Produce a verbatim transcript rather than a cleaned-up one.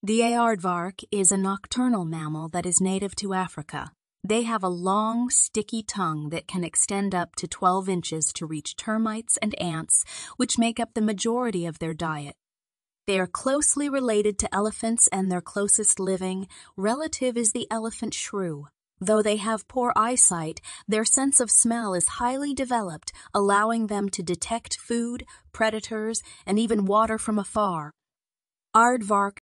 The aardvark is a nocturnal mammal that is native to Africa. They have a long, sticky tongue that can extend up to twelve inches to reach termites and ants, which make up the majority of their diet. They are closely related to elephants, and their closest living relative is the elephant shrew. Though they have poor eyesight, their sense of smell is highly developed, allowing them to detect food, predators, and even water from afar. Aardvark